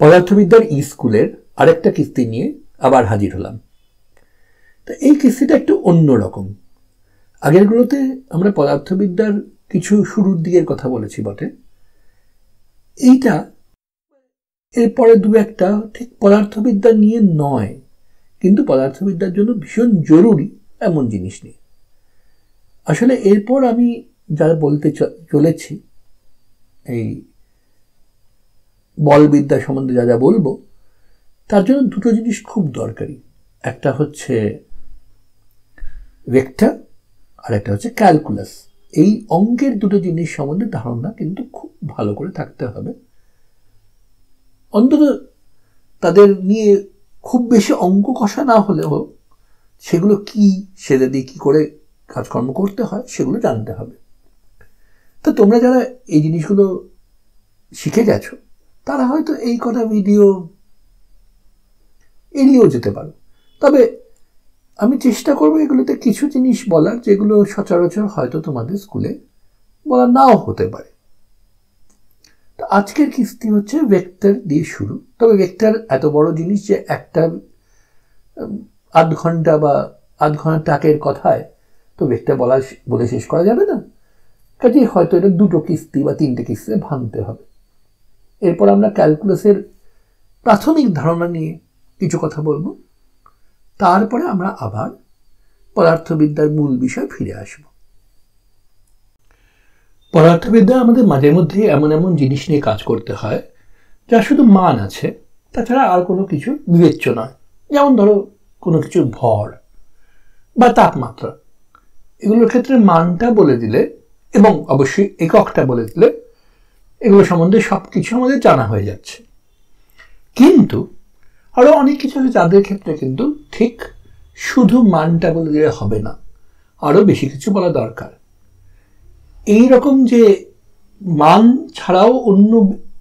পদার্থবিদ্যার স্কুলের আরেকটা কিস্তি নিয়ে আবার হাজির হলাম। তা এই কিস্তিটা একটু অন্যরকম। আগেরগুলোতে আমরা পদার্থবিদ্যার কিছু শুরুর দিকের কথা বলেছি বটে, এইটা এরপরে দু একটা ঠিক পদার্থবিদ্যা নিয়ে নয়, কিন্তু পদার্থবিদ্যার জন্য ভীষণ জরুরি এমন জিনিস নিয়ে। আসলে এরপর আমি যা বলতে চলেছি, এই বলবিদ্যা সম্বন্ধে যা যা বলবো, তার জন্য দুটো জিনিস খুব দরকারি। একটা হচ্ছে ভেক্টর আর একটা হচ্ছে ক্যালকুলাস। এই অঙ্কের দুটো জিনিস সম্বন্ধে ধারণা কিন্তু খুব ভালো করে থাকতে হবে। অন্তত তাদের নিয়ে খুব বেশি অঙ্ক কষা না হলেও সেগুলো কি, সেটা দিয়ে কী করে কাজকর্ম করতে হয় সেগুলো জানতে হবে। তো তোমরা যারা এই জিনিসগুলো শিখে গেছো তারা হয়তো এই কটা ভিডিও এড়িয়েও যেতে পারো। তবে আমি চেষ্টা করবো এগুলোতে কিছু জিনিস বলার যেগুলো সচরাচর হয়তো তোমাদের স্কুলে বলা নাও হতে পারে। তো আজকের কিস্তি হচ্ছে ভেক্টর দিয়ে শুরু। তবে ভেক্টর এত বড় জিনিস যে একটা আধ ঘন্টা বা আধ ঘন্টা টাকের কথায় তো ভেক্টর বলে শেষ করা যাবে না। কাজেই হয়তো এটা দুটো কিস্তি বা তিনটে কিস্তিতে ভাঙতে হবে। এরপর আমরা ক্যালকুলাসের প্রাথমিক ধারণা নিয়ে কিছু কথা বলবো। তারপরে আমরা আবার পদার্থবিদ্যার মূল বিষয় ফিরে আসব। পদার্থবিদ্যা আমাদের মাঝে মধ্যে এমন এমন জিনিস নিয়ে কাজ করতে হয় যা শুধু মান আছে, তাছাড়া আর কোনো কিছু বিবেচ্য নয়। যেমন ধরো কোনো কিছুর ভর বা তাপমাত্রা, এগুলোর ক্ষেত্রে মানটা বলে দিলে এবং অবশ্যই এককটা বলে দিলে এগুলো সম্বন্ধে সব কিছু আমাদের জানা হয়ে যাচ্ছে। কিন্তু আরও অনেক কিছু আছে যাদের ক্ষেত্রে কিন্তু ঠিক শুধু মানটা বলে দিলে হবে না, আরও বেশি কিছু বলা দরকার। এই রকম যে মান ছাড়াও অন্য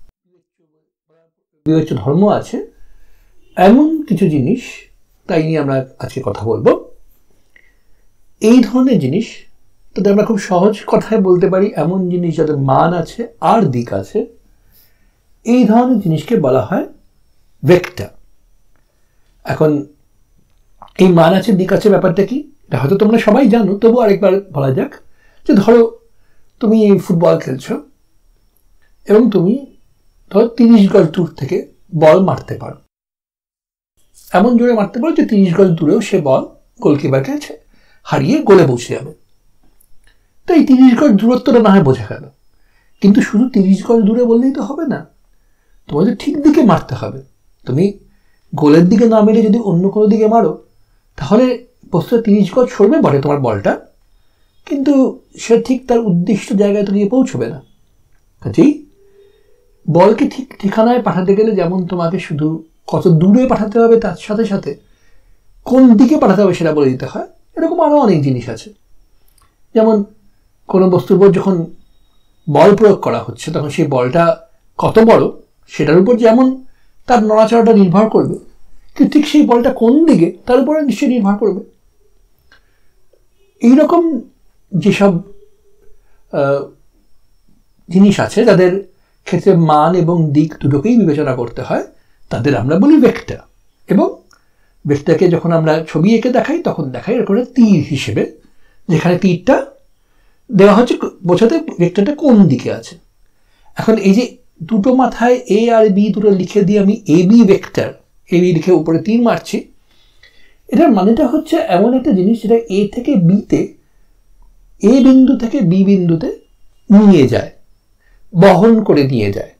বিবেচ্য ধর্ম আছে, এমন কিছু জিনিস তাই নিয়ে আমরা আজকে কথা বলবো। এই ধরনের জিনিস তাদের আমরা খুব সহজ কথায় বলতে পারি এমন জিনিস যাদের মান আছে আর দিক আছে, এই ধরনের জিনিসকে বলা হয় ভেক্টর। এখন এই মান আছে দিক আছে ব্যাপারটা কি, এটা হয়তো তোমরা সবাই জানো, তবু আরেকবার বলা যাক। যে ধরো তুমি ফুটবল খেলছো এবং তুমি ধরো 30 গজ দূর থেকে বল মারতে পারো, এমন জোরে মারতে পারো যে 30 গজ দূরেও সে বল গোলকিপারকে হারিয়ে গোলে পৌঁছে যাবে। তো এই 30 গজ দূরত্বটা না হয় বোঝা গেল, কিন্তু শুধু 30 গজ দূরে বললেই তো হবে না, তোমাদের ঠিক দিকে মারতে হবে। তুমি গোলের দিকে না মেরে যদি অন্য কোনো দিকে মারো তাহলে বস্তুটা 30 গজ সরবে বটে তোমার বলটা, কিন্তু সে ঠিক তার উদ্দিষ্ট জায়গায় তো গিয়ে পৌঁছবে না। কাজেই বলকে ঠিক ঠিকানায় পাঠাতে গেলে যেমন তোমাকে শুধু কত দূরে পাঠাতে হবে তার সাথে সাথে কোন দিকে পাঠাতে হবে সেটা বলে দিতে হয়। এরকম আরও অনেক জিনিস আছে। যেমন কোনো বস্তুর উপর যখন বল প্রয়োগ করা হচ্ছে তখন সেই বলটা কত বড় সেটার উপর যেমন তার নড়াচড়াটা নির্ভর করবে, কিন্তু ঠিক সেই বলটা কোন দিকে তার উপরে নিশ্চয়ই নির্ভর করবে। এইরকম যেসব জিনিস আছে যাদের ক্ষেত্রে মান এবং দিক দুটোকেই বিবেচনা করতে হয় তাদের আমরা বলি ভেক্টর। এবং ভেক্টরকে যখন আমরা ছবি এঁকে দেখাই তখন দেখাই এরকম তীর হিসেবে, যেখানে তীরটা দেওয়া হচ্ছে বোঝাতে ভেক্টরটা কোন দিকে আছে। এখন এই যে দুটো মাথায় এ আর বি দুটো লিখে দিয়ে আমি A B vector, A B লিখে উপরে তীর মারছি, এটার মানেটা হচ্ছে এমন একটা জিনিস যেটা এ থেকে বিতে, এ বিন্দু থেকে বি বিন্দুতে নিয়ে যায়, বহন করে নিয়ে যায়।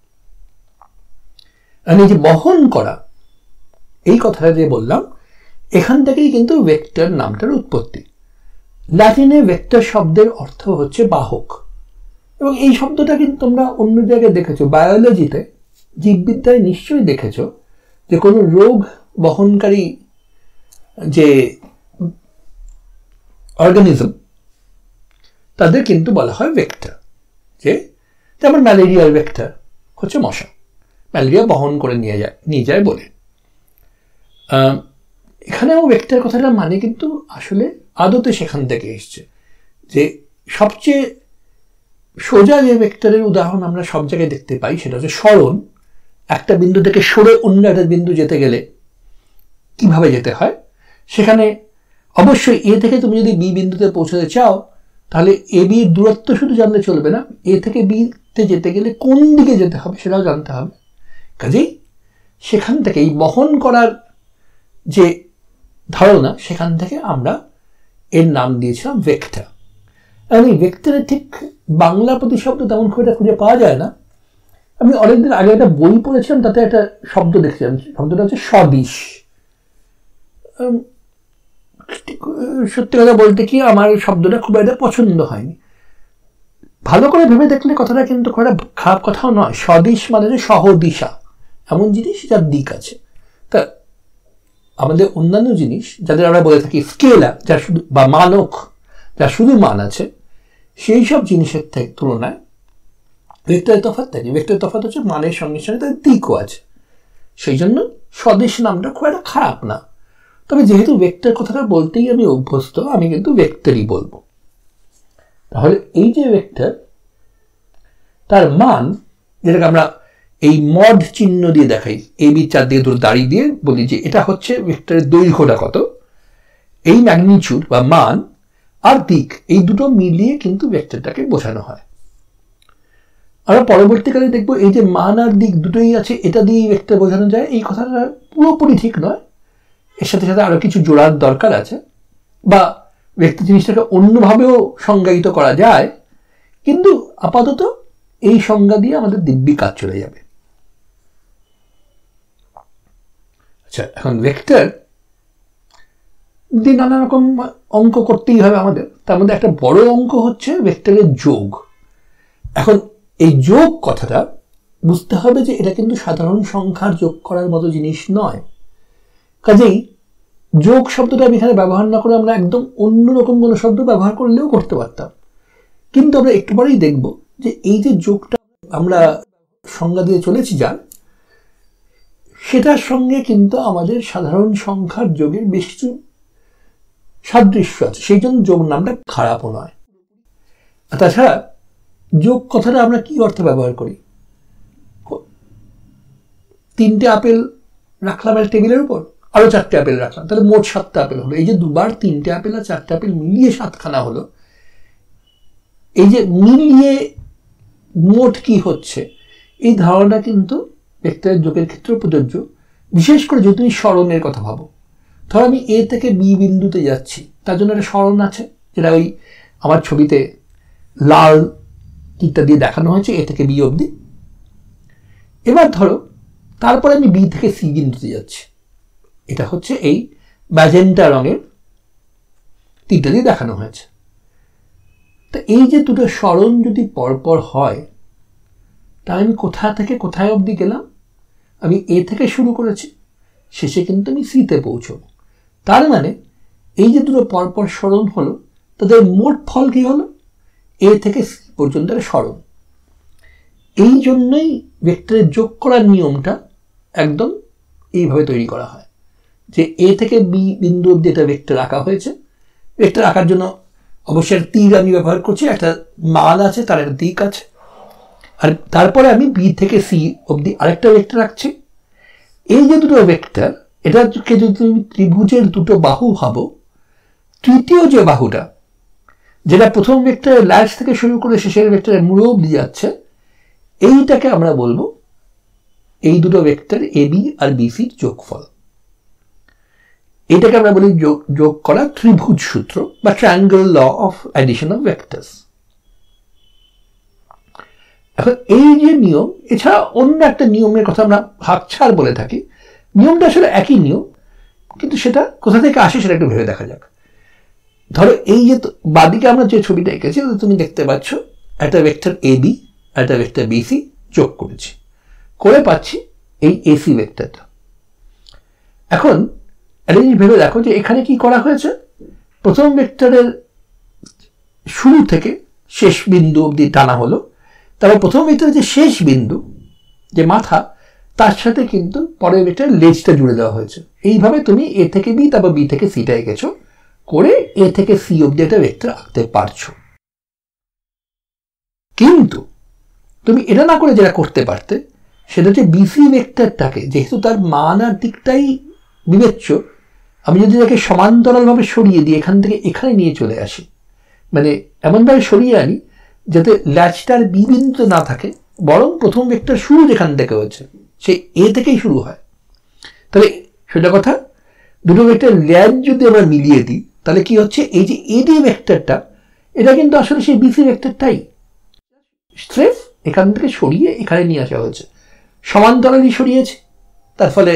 আর এই যে বহন করা, এই কথাটা যে বললাম, এখান থেকেই কিন্তু ভেক্টর নামটার উৎপত্তি। ল্যাটিনে ভেক্টর শব্দের অর্থ হচ্ছে বাহক, এবং এই শব্দটা কিন্তু তোমরা অন্য জায়গায় দেখেছো। বায়োলজিতে, জীববিদ্যায় নিশ্চয়ই দেখেছো যে কোনো রোগ বহনকারী যে অর্গানিজম তাদের কিন্তু বলা হয় ভেক্টর। যেমন ম্যালেরিয়ার ভেক্টর হচ্ছে মশা, ম্যালেরিয়া বহন করে নিয়ে যায় বলে। এখানেও ভেক্টর কথাটা মানে কিন্তু আসলে আদতে সেখান থেকে এসছে। যে সবচেয়ে সোজা যে ভেক্টরের উদাহরণ আমরা সব জায়গায় দেখতে পাই সেটা হচ্ছে সরণ। একটা বিন্দু থেকে সরে অন্য একটা বিন্দু যেতে গেলে কিভাবে যেতে হয়, সেখানে অবশ্যই এ থেকে তুমি যদি বি বিন্দুতে পৌঁছাতে চাও তাহলে এ বির দূরত্ব শুধু জানলে চলবে না, এ থেকে বিতে যেতে গেলে কোন দিকে যেতে হবে সেটাও জানতে হবে। কাজেই সেখান থেকে এই বহন করার যে ধারণা, সেখান থেকে আমরা এর নাম দিয়েছিলাম ভেক্টর। এবং এই ভেক্টরের ঠিক বাংলা প্রতিশব্দ তেমন খুব একটা খুঁজে পাওয়া যায় না। আমি অনেকদিন আগে একটা বই পড়েছিলাম, তাতে একটা শব্দ দেখছিলাম, শব্দটা হচ্ছে সদিশ। সত্যি কথা বলতে কি আমার শব্দটা খুব একটা পছন্দ হয়নি। ভালো করে ভেবে দেখলে কথাটা কিন্তু খুব একটা খারাপ কথাও নয়। সদিশ মানে যে সহদিশা, এমন জিনিস যার দিক আছে। তা আমাদের অন্যান্য জিনিস যাদের আমরা বলে থাকি স্কেলার, যার শুধু বা মানক, যার শুধু মান আছে, সেই সব জিনিসের থেকে তুলনায় ভেক্টরের তফাৎ থাকে। ভেক্টরের তফাৎ হচ্ছে মানের সঙ্গে সঙ্গে তাদের দিকও আছে। সেই জন্য স্বদেশ নামটা খুব একটা খারাপ না। তবে যেহেতু ভেক্টর কথাটা বলতেই আমি অভ্যস্ত, আমি কিন্তু ভেক্টরই বলবো। তাহলে এই যে ভেক্টর, তার মান, যেটাকে আমরা এই মড চিহ্ন দিয়ে দেখাই, এ বি চারদিকে দুটো দাঁড়িয়ে দিয়ে বলি যে এটা হচ্ছে ভেক্টরের দৈর্ঘ্যটা কত, এই ম্যাগনিটিউড বা মান আর দিক, এই দুটো মিলিয়ে কিন্তু ভেক্টরটাকে বোঝানো হয়। আমরা পরবর্তীকালে দেখবো এই যে মান আর দিক দুটোই আছে, এটা দিয়েই ভেক্টর বোঝানো যায়। এই কথাটা পুরোপুরি ঠিক নয়, এর সাথে সাথে আরো কিছু জোড়ার দরকার আছে, বা ভেক্টর জিনিসটাকে অন্যভাবেও সংজ্ঞায়িত করা যায়, কিন্তু আপাতত এই সংজ্ঞা দিয়ে আমাদের দিব্যি কাজ চলে যাবে। আচ্ছা, এখন ভেক্টর দিয়ে নানা রকম অঙ্ক করতেই হবে আমাদের। তার মধ্যে একটা বড় অঙ্ক হচ্ছে ভেক্টরের যোগ। এখন এই যোগ কথাটা বুঝতে হবে যে এটা কিন্তু সাধারণ সংখ্যার যোগ করার মতো জিনিস নয়। কাজেই যোগ শব্দটা আমি এখানে ব্যবহার না করে আমরা একদম অন্যরকম কোনো শব্দ ব্যবহার করলেও করতে পারতাম। কিন্তু আমরা একটু পরেই দেখব যে এই যে যোগটা আমরা সংজ্ঞা দিয়ে চলেছি যার, সেটার সঙ্গে কিন্তু আমাদের সাধারণ সংখ্যার যোগের বেশ কিছু সাদৃশ্য আছে। সেই জন্য যোগ নামটা খারাপও নয়। তাছাড়া যোগ কথাটা আমরা কি অর্থে ব্যবহার করি? 3টে আপেল রাখলাম একটা টেবিলের উপর, আরো 4টে আপেল রাখলাম, তাহলে মোট 7টা আপেল হলো। এই যে দুবার 3টে আপেল আর 4টে আপেল মিলিয়ে 7খানা হলো, এই যে মিলিয়ে মোট কি হচ্ছে, এই ধারণা কিন্তু ভেক্টরের যোগের ক্ষেত্রে প্রযোজ্য। বিশেষ করে যদি তুমি সরণের কথা ভাবো, ধরো আমি এ থেকে বি বিন্দুতে যাচ্ছি, তার জন্য একটা সরণ আছে, যেটা ওই আমার ছবিতে লাল টিকটা দিয়ে দেখানো হয়েছে, এ থেকে বি অবধি। এবার ধরো তারপরে আমি বি থেকে সি বিন্দুতে যাচ্ছি, এটা হচ্ছে এই ম্যাজেন্টা রঙের তীরটা দিয়ে দেখানো হয়েছে। তো এই যে দুটো সরণ যদি পরপর হয়, তাহলে আমি কোথা থেকে কোথায় অবধি গেলাম? আমি এ থেকে শুরু করেছি, শেষে কিন্তু আমি সিতে পৌঁছবো। তার মানে এই যে দুটো পরপর সরণ হলো, তাদের মোট ফল কি হলো? এ থেকে সি পর্যন্ত সরণ। এই জন্যই ভেক্টরের যোগ করার নিয়মটা একদম এইভাবে তৈরি করা হয় যে এ থেকে বি বিন্দু অবধি একটা ভেক্টর আঁকা হয়েছে। ভেক্টর আঁকার জন্য অবশ্যই তীর আমি ব্যবহার করছি, একটা মান আছে, তার একটা দিক আছে, আর তারপরে আমি বি থেকে সি অবধি আরেকটা ভেক্টর রাখছি। এই যে দুটো ভেক্টর, এটাকে যদি তুমি ত্রিভুজের দুটো বাহু ভাবো, তৃতীয় যে বাহুটা, যেটা প্রথম ভেক্টরের ল্যাচ থেকে শুরু করে শেষের ভেক্টরের মূল অবধি যাচ্ছে, এইটাকে আমরা বলবো এই দুটো ভেক্টর এ বি আর বি সির যোগফল। এটাকে আমরা বলি যোগ করা ত্রিভুজ সূত্র বা triangle law of addition of vectors. এখন এই যে নিয়ম, এছাড়া অন্য একটা নিয়মের কথা আমরা ভাগছাড় বলে থাকি। নিয়মটা আসলে একই নিয়ম, কিন্তু সেটা কোথা থেকে আসে সেটা একটু ভেবে দেখা যাক। ধরো এই যে বাদিকে আমরা যে ছবিটা এঁকেছি, তুমি দেখতে পাচ্ছ একটা ভেক্টর এ বি আর একটা ভেক্টর বি সি যোগ করেছি, করে পাচ্ছি এই এসি ভেক্টরটা। এখন একটা জিনিস ভেবে দেখো যে এখানে কি করা হয়েছে। প্রথম ভেক্টরের শুরু থেকে শেষ বিন্দু অবধি টানা হলো, তারপর প্রথম ভেক্টরের যে শেষ বিন্দু, যে মাথা, তার সাথে কিন্তু পরের ভেক্টরের লেজটা জুড়ে দেওয়া হয়েছে। এইভাবে তুমি এ থেকে বি, তারপর বি থেকে সিটা এঁকেছো, করে এ থেকে সি অবধি একটা ভেক্টর আঁকতে পারছো। কিন্তু তুমি এটা না করে যেটা করতে পারতে, সেটা হচ্ছে বিসি ভেক্টরটাকে, যেহেতু তার মান আর দিকটাই বিবেচ্য, আমি যদি তাকে সমান্তরালভাবে সরিয়ে দিই, এখান থেকে এখানে নিয়ে চলে আসি, মানে এমনভাবে সরিয়ে আনি যাতে ল্যাচটার বি বিন্দুতে না থাকে, বরং প্রথম ভেক্টর শুরু যেখান থেকে হয়েছে সেই এ থেকেই শুরু হয়, তাহলে সেটা কথা দুটো ভেক্টর ল্যাচ যদি আমরা মিলিয়ে দিই তাহলে কি হচ্ছে, এই যে এডি ভেক্টরটা এটা কিন্তু আসলে সেই বিসি ভেক্টরটাই, স্রেফ এখান থেকে সরিয়ে এখানে নিয়ে আসা হয়েছে, সমান্তরালই সরিয়েছে, তার ফলে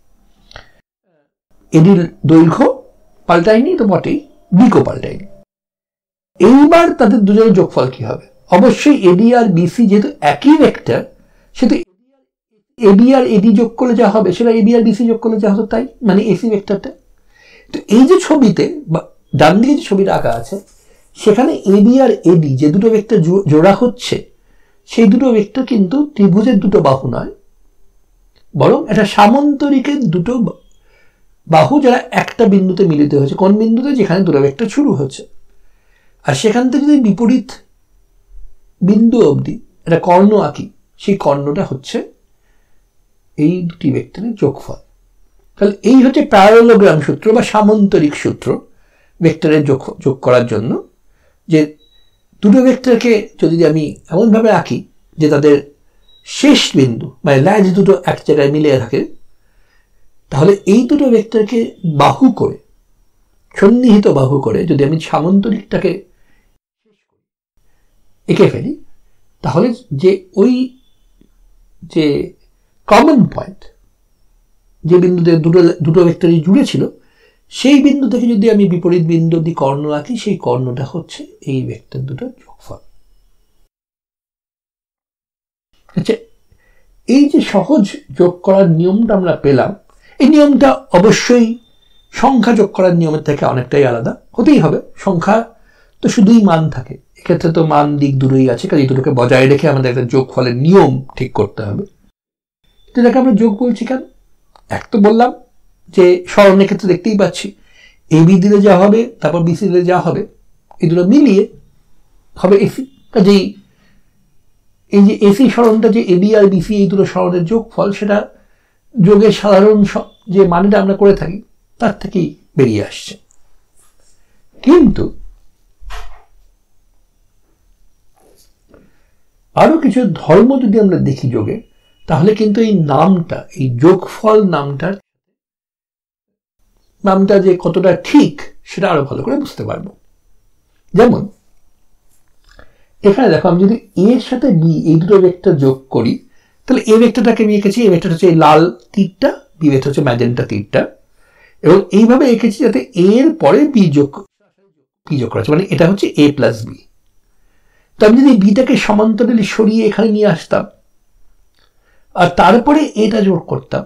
এডির দৈর্ঘ্য পাল্টায়নি তো বটেই, দিকও পাল্টায়নি। এইবার তাদের দুজনের যোগফল কি হবে? অবশ্যই এডি আর বিসি যেহেতু একই ভেক্টর, সেহেতু এবি আর এডি যোগ করলে যা হবে সেটা এবি আর বিসি যোগ করলে যা হতো তাই, মানে এসি ভেক্টরটা। তো এই যে ছবিতে ডান দিকে যে ছবিটা আঁকা আছে সেখানে এবি আর এডি যে দুটো ভেক্টর জোড়া হচ্ছে, সেই দুটো ভেক্টর কিন্তু ত্রিভুজের দুটো বাহু নয়, বরং এটা সামান্তরিকের দুটো বাহু যারা একটা বিন্দুতে মিলিত হয়েছে। কোন বিন্দুতে? যেখানে দুটো ভেক্টর শুরু হচ্ছে। আর সেখান থেকে যদি বিপরীত বিন্দু অবধি একটা কর্ণ আঁকি, সেই কর্ণটা হচ্ছে এই দুটি ভেক্টরের যোগফল। তাহলে এই হচ্ছে প্যারালোগ্রাম সূত্র বা সামান্তরিক সূত্র ভেক্টরের যোগ করার জন্য, যে দুটো ভেক্টরকে যদি আমি এমনভাবে আঁকি যে তাদের শেষ বিন্দু মানে ল্যাচ দুটো এক জায়গায় মিলে থাকে, তাহলে এই দুটো ভেক্টরকে বাহু করে, সন্নিহিত বাহু করে যদি আমি সামান্তরিকটাকে এঁকে ফেলি, তাহলে যে ওই যে কমন পয়েন্ট যে বিন্দুতে দুটো ভেক্টরই জুড়ে ছিল, সেই বিন্দু থেকে যদি আমি বিপরীত বিন্দু অবধি কর্ণ আঁকি, সেই কর্ণটা হচ্ছে এই ভেক্টর দুটোর যোগফল। আচ্ছা, এই যে সহজ যোগ করার নিয়মটা আমরা পেলাম, এই নিয়মটা অবশ্যই সংখ্যা যোগ করার নিয়মের থেকে অনেকটাই আলাদা, হতেই হবে। সংখ্যা তো শুধুই মান থাকে, এক্ষেত্রে তো মান দিক দুটোই আছে, কাজে দুটোকে বজায় রেখে আমাদের একটা যোগফলের নিয়ম ঠিক করতে হবে। এটাকে আমরা যোগ বলছি কেন? এক তো বললাম যে সরণের ক্ষেত্রে দেখতেই পাচ্ছি এবি দিলে যা হবে, তারপর বিসি দিলে যা হবে, এই দুটো মিলিয়ে হবে এসি। কাজেই এই যে এসি সরণটা, যে এবি আর বিসি এই দুটো সরণের যোগফল, সেটা যোগের সাধারণ যে মানটা আমরা করে থাকি তার থেকেই বেরিয়ে আসছে। কিন্তু আরো কিছু ধর্ম যদি আমরা দেখি যোগে, তাহলে কিন্তু এই নামটা, এই যোগফল নামটা যে কতটা ঠিক সেটা আরো ভালো করে বুঝতে পারবো। যেমন এখানে দেখো, আমি যদি এ এর সাথে বি এই দুটো ভেক্টর যোগ করি, তাহলে এ ভেক্টরটাকে আমি এঁকেছি, এ ভেক্টর হচ্ছে এই লাল তীরটা, বি ভেক্টর হচ্ছে ম্যাজেন্টা তীরটা, এবং এইভাবে এঁকেছি যাতে এর পরে বি যোগ করা আছে, মানে এটা হচ্ছে এ প্লাস বি। তো আমি যদি বিটাকে সমান্তরালে সরিয়ে এখানে নিয়ে আসতাম আর তারপরে এটা যোগ করতাম,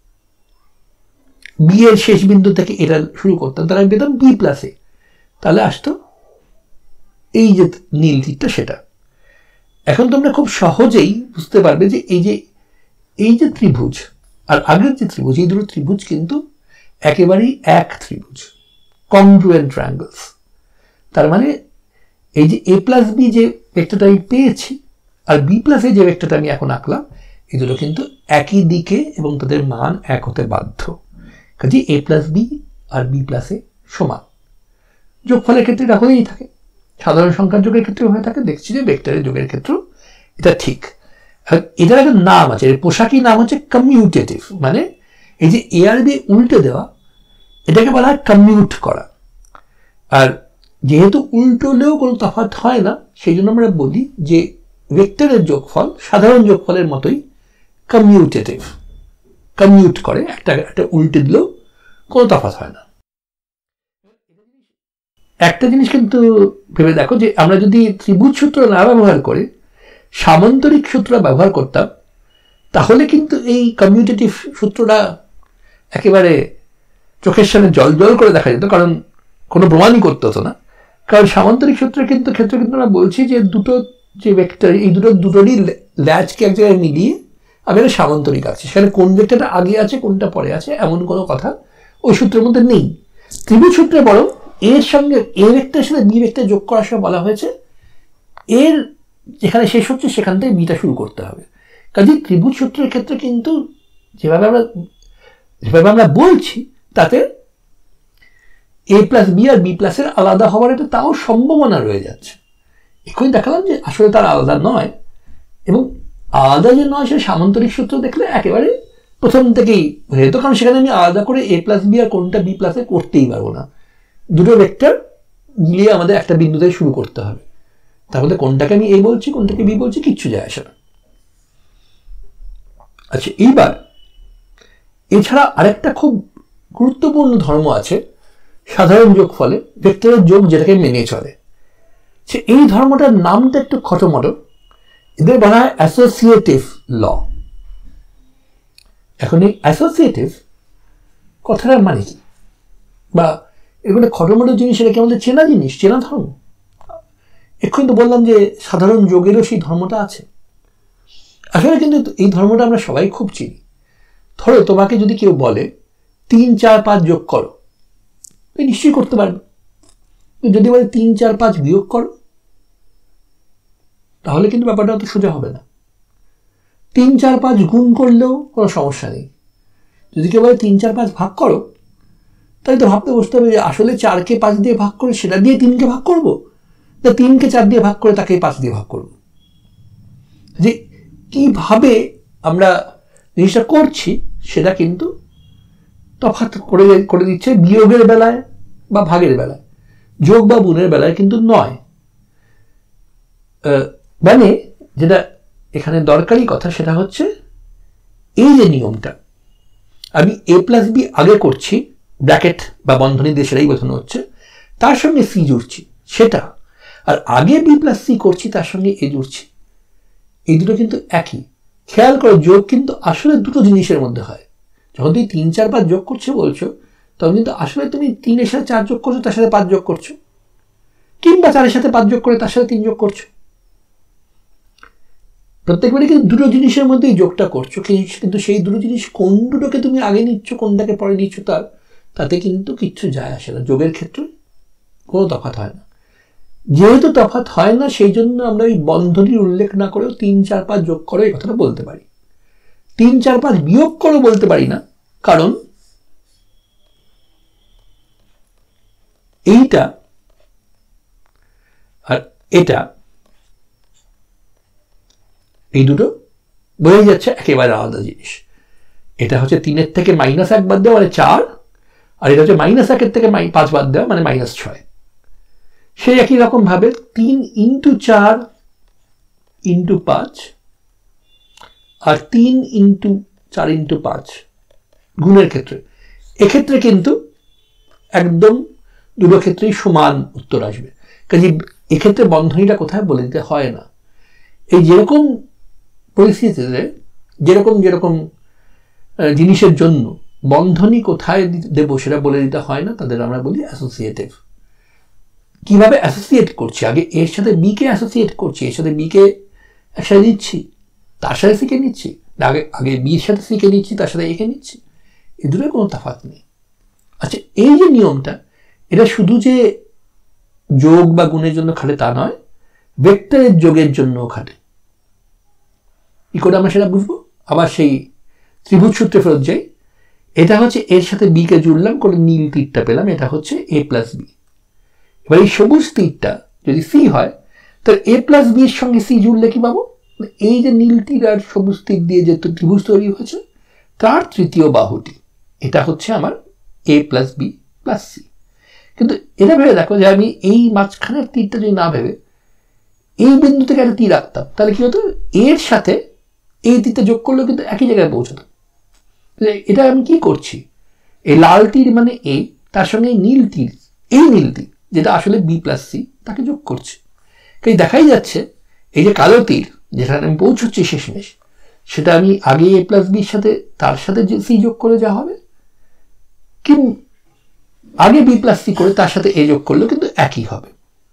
বি এর শেষ বিন্দু থেকে এটা শুরু করতাম, তাহলে আমি পেতাম বি প্লাস এ, তাহলে আসতো এই যে নীল তীরটা সেটা। এখন তোমরা খুব সহজেই বুঝতে পারবে যে এই যে ত্রিভুজ আর আগের যে ত্রিভুজ, এই দুটো ত্রিভুজ কিন্তু একেবারেই এক ত্রিভুজ, কংগ্রুয়েন্ট ট্রায়াঙ্গলস। তার মানে এই যে এ প্লাস বি যে ভেক্টরটা আমি পেয়েছি আর বি প্লাস এ যে ভেক্টরটা আমি এখন আঁকলাম, এই দুটো কিন্তু একই দিকে এবং তাদের মান এক হতে বাধ্য। কাজে এ প্লাস বি আর বি প্লাস এ সমান। যোগফলের ক্ষেত্রে এটা হয়েই থাকে, সাধারণ সংখ্যার যোগের ক্ষেত্রেও হয়ে থাকে। দেখছি যে ভেক্টরের যোগের ক্ষেত্রেও এটা ঠিক। এটার একটা নাম আছে, এর পোশাকি নাম হচ্ছে কমিউটেটিভ, মানে এই যে এ আর বি উল্টে দেওয়া, এটাকে বলা হয় কমিউট করা। আর যেহেতু উল্টোলেও কোনো তফাৎ হয় না, সেই জন্য আমরা বলি যে ভেক্টরের যোগফল সাধারণ যোগফলের মতোই কমিউটেটিভ, কমিউট করে, একটা উল্টে দিলেও কোনো তফাৎ হয় না। একটা জিনিস কিন্তু ভেবে দেখো, যে আমরা যদি ত্রিভুজ সূত্র না ব্যবহার করে সামান্তরিক সূত্র ব্যবহার করতাম, তাহলে কিন্তু এই কমিউটেটিভ সূত্রটা একেবারে চোখের সামনে জল জল করে দেখা যেত, কারণ কোনো প্রমাণই করতে হতো না। কারণ সামান্তরিক সূত্রের ক্ষেত্রে কিন্তু আমরা বলছি যে দুটো যে ভেক্টর, এই দুটোরই ল্যাচকে এক জায়গায় মিলিয়ে আমি একটা সামান্তরিক আছি, সেখানে কোন ভেক্টরটা আগে আছে কোনটা পরে আছে এমন কোনো কথা ওই সূত্রের মধ্যে নেই। ত্রিভুজ সূত্রে বরং এর সঙ্গে এ ভেক্টরের সাথে বি ভেক্টর যোগ করার সময় বলা হয়েছে এর যেখানে শেষ হচ্ছে সেখান থেকে বিটা শুরু করতে হবে। কাজে ত্রিভুজ সূত্রের ক্ষেত্রে কিন্তু যেভাবে আমরা বলছি তাতে a প্লাস বি আর বি প্লাসের আলাদা হওয়ার একটা তাও সম্ভাবনা রয়ে যাচ্ছে। এক্ষুনি দেখালাম যে আসলে তার আলাদা নয়, এবং আলাদা যে নয় সে সামান্তরিক সূত্র দেখলে একেবারে প্রথম থেকেই হয়ে যেত, কারণ সেখানে আমি আলাদা করে a প্লাস বি আর কোনটা বি প্লাসে করতেই পারবো না। দুটো ভেক্টর মিলিয়ে আমাদের একটা বিন্দু থেকে শুরু করতে হবে, তাহলে কোনটাকে আমি a বলছি কোনটাকে বি বলছি কিচ্ছু যায় আসে না। আচ্ছা, এইবার এছাড়া আরেকটা খুব গুরুত্বপূর্ণ ধর্ম আছে সাধারণ যোগফলে, ভেক্টরের যোগ যেটাকে মেনে চলে। সে এই ধর্মটার নামটা একটু খটোমটো, এদের বলা হয় অ্যাসোসিয়েটিভ ল। এখন এই অ্যাসোসিয়েটিভ কথাটার মানে কি, বা এগুলো খটোমটো জিনিস, এটা কি আমাদের চেনা জিনিস, চেনা ধর্ম? এক্ষুনি তো বললাম যে সাধারণ যোগেরও সেই ধর্মটা আছে। আসলে কিন্তু এই ধর্মটা আমরা সবাই খুব চিনি। ধরো তোমাকে যদি কেউ বলে 3, 4, 5 যোগ করো, তুমি নিশ্চয়ই করতে পারবে। যদি বলে 3, 4, 5 বিয়োগ করো, তাহলে কিন্তু ব্যাপারটা অত সোজা হবে না। 3, 4, 5 গুণ করলেও কোনো সমস্যা নেই। যদি কেউ বলে 3, 4, 5 ভাগ করো, তাই তো ভাবতে বসতে হবে যে আসলে 4কে 5 দিয়ে ভাগ করে সেটা দিয়ে 3কে ভাগ করবো, না 3কে 4 দিয়ে ভাগ করে তাকে 5 দিয়ে ভাগ করবো। যে কিভাবে আমরা জিনিসটা করছি সেটা কিন্তু তফাৎ করে দিচ্ছে বিয়োগের বেলায় বা ভাগের বেলায়, যোগ বা গুণের বেলায় কিন্তু নয়। মানে যেটা এখানে দরকারি কথা সেটা হচ্ছে এই যে নিয়মটা, আমি a প্লাস বি আগে করছি, ব্র্যাকেট বা বন্ধনী দিয়ে সেটাই বোঝানো হচ্ছে, তার সঙ্গে সি জুড়ছি সেটা, আর আগে বি প্লাস সি করছি তার সঙ্গে এ জুড়ছি, এই দুটো কিন্তু একই। খেয়াল করো যোগ কিন্তু আসলে দুটো জিনিসের মধ্যে হয়। যখন তুমি 3, 4, 5 যোগ করছো বলছো, তখন কিন্তু আসলে তুমি 3-এর সাথে 4 যোগ করছো, তার সাথে 5 যোগ করছো, কিংবা 4-এর সাথে 5 যোগ করে তার সাথে 3 যোগ করছো। প্রত্যেকবারই কিন্তু দুটো জিনিসের মধ্যেই যোগটা করছো, কিন্তু সেই দুটো জিনিস কোন দুটোকে তুমি আগে নিচ্ছ কোনটাকে পরে নিচ্ছ তাতে কিন্তু কিচ্ছু যায় আসে না। যোগের ক্ষেত্রে কোনো তফাৎ হয় না। যেহেতু তফাৎ হয় না, সেই জন্য আমরা ওই বন্ধনীর উল্লেখ না করেও 3, 4, 5 যোগ করো এই কথাটা বলতে পারি। 3, 4, 5 বিয়োগ করো বলতে পারি না, কারণ এইটা আর এটা এই দুটো বোঝাই যাচ্ছে একেবারে আলাদা জিনিস। এটা হচ্ছে 3-এর থেকে -1 বাদ দেওয়া মানে 4, আর এটা হচ্ছে -1-এর থেকে 5 বাদ দেওয়া মানে -6। সেই একই রকম ভাবে 3 × 4 × 5 আর 3 × 4 × 5 গুণের ক্ষেত্রে, এক্ষেত্রে কিন্তু একদম দুটো ক্ষেত্রেই সমান উত্তর আসবে। কাজে এক্ষেত্রে বন্ধনীটা কোথায় বলে দিতে হয় না। এই যেরকম পরিস্থিতিতে যেরকম জিনিসের জন্য বন্ধনী কোথায় দেব সেটা বলে দিতে হয় না, তাদের আমরা বলি অ্যাসোসিয়েটিভ। কিভাবে অ্যাসোসিয়েট করছি, আগে এর সাথে বি কে অ্যাসোসিয়েট করছি, এর সাথে বি কে একসাথে নিচ্ছি, তার সাথে সি কে নিচ্ছি, আগে বির সাথে সি কে নিচ্ছি, তার সাথে এ কে নিচ্ছি, এই দুটোর কোনো তফাৎ নেই। আচ্ছা, এই যে নিয়মটা, এটা শুধু যে যোগ বা গুণের জন্য খাটে তা নয়, ভেক্টরের যোগের জন্যও খাটে। কি করে আমরা সেটা বুঝবো? আবার সেই ত্রিভুজ সূত্রে ফেরত যাই। এটা হচ্ছে এর সাথে বি কে জুড়লাম, করে নীল তীরটা পেলাম, এটা হচ্ছে a প্লাস বি। এবার এই সবুজ তীরটা যদি সি হয়, তাহলে a প্লাস বি এর সঙ্গে সি জুড়লে কি পাবো? এই যে নীল তীর আর সবুজ তীর দিয়ে যে ত্রিভুজ তৈরি হয়েছে তার তৃতীয় বাহুটি, এটা হচ্ছে আমার a plus B plus C. কিন্তু এটা ভেবে দেখো যে আমি এই মাঝখানের তীরটা যদি না ভেবে এই বিন্দু থেকে একটা তীর রাখতাম, তাহলে কি হতো? এর সাথে এই তীরটা যোগ করলেও কিন্তু একই জায়গায় পৌঁছতো। এটা আমি কি করছি? এই লাল তীর মানে এ, তার সঙ্গে এই নীল তীর যেটা আসলে বি প্লাস সি, তাকে যোগ করছি। তাই দেখাই যাচ্ছে এই যে কালো তীর যেখানে আমি পৌঁছচ্ছি শেষমেশ, সেটা আমি আগে এ প্লাস বির সাথে তার সাথে যে সি যোগ করে যা হবে, কি আগে বি প্লাস সি করে তার সাথে এ যোগ করলেও কিন্তু একই হবে।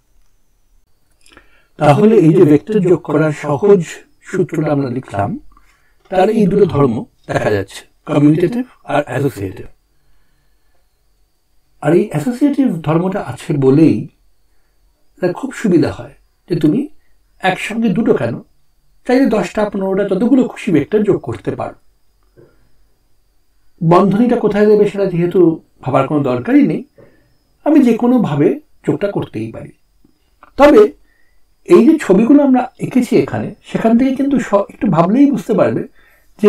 তাহলে এই যে ভেক্টর যোগ করার সহজ সূত্রটা আমরা লিখলাম, তার এই দুটো ধর্ম দেখা যাচ্ছে, কমিউটেটিভ আর অ্যাসোসিয়েটিভ। আর এই অ্যাসোসিয়েটিভ ধর্মটা আছে বলেই এটা খুব সুবিধা হয় যে তুমি একসঙ্গে দুটো কেন, চাইলে 10টা 15টা যতগুলো খুশি ভেক্টর যোগ করতে পারো। বন্ধনীটা কোথায় দেবে সেটা যেহেতু ভাবার কোনো দরকারই নেই, আমি যে কোনো ভাবে যোগটা করতেই পারি। তবে এই যে ছবিগুলো আমরা এঁকেছি এখানে, সেখান থেকে কিন্তু একটু ভাবলেই বুঝতে পারবে যে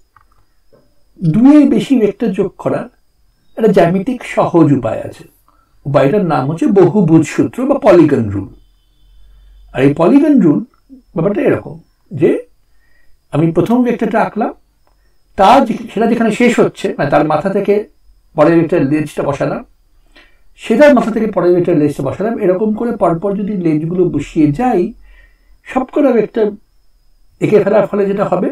2-এর বেশি ভেক্টর যোগ করার একটা জ্যামিতিক সহজ উপায় আছে। উপায়টার নাম হচ্ছে বহুভুজ সূত্র বা পলিগন রুল। আর এই পলিগন রুল ব্যাপারটা এরকম যে আমি প্রথম ভেক্টরটা আঁকলাম, সেটা যেখানে শেষ হচ্ছে মানে তার মাথা থেকে পরের ভেক্টরের লেজটা বসালাম, সেটার মাথা থেকে পরের ভেক্টরের লেজটা বসালাম। এরকম করে পরপর যদি লেজগুলো বসিয়ে যাই, সবকটা ভেক্টর এঁকে ফেলার ফলে যেটা হবে,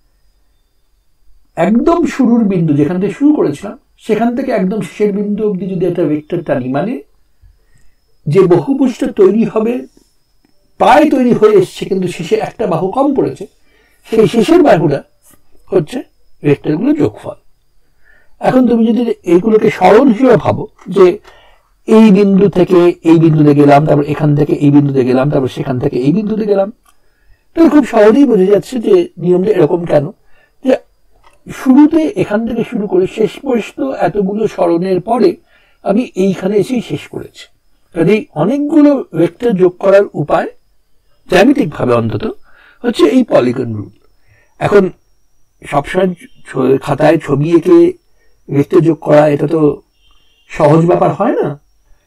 একদম শুরুর বিন্দু যেখান থেকে শুরু করেছিলাম সেখান থেকে একদম শেষের বিন্দু অবধি যদি একটা ভেক্টর টানি, মানে যে বহুভুজটা তৈরি হবে প্রায় তৈরি হয়ে এসছে কিন্তু শেষে একটা বাহু কম পড়েছে, সেই শেষের বাহুটা হচ্ছে ভেক্টরগুলো যোগফল। এখন তুমি যদি এইগুলোকে সরল হিসেবে ভাবো যে এই বিন্দু থেকে এই বিন্দুতে গেলাম, তারপর এখান থেকে এই বিন্দুতে গেলাম, তারপর সেখান থেকে এই বিন্দুতে গেলাম, তাহলে খুব সহজেই বোঝা যাচ্ছে যে নিয়মটা এরকম কেন, যে শুরুতে এখান থেকে শুরু করে শেষ পর্যন্ত এতগুলো সরণের পরে আমি এইখানে এসেই শেষ করেছি। কাজেই অনেকগুলো ভেক্টর যোগ করার উপায় জ্যামিতিক ভাবে অন্তত হচ্ছে এই পলিগন রুল। এখন সবসময় খাতায় ছবি এঁকে ভেক্টর যোগ করা এটা তো সহজ ব্যাপার হয় না,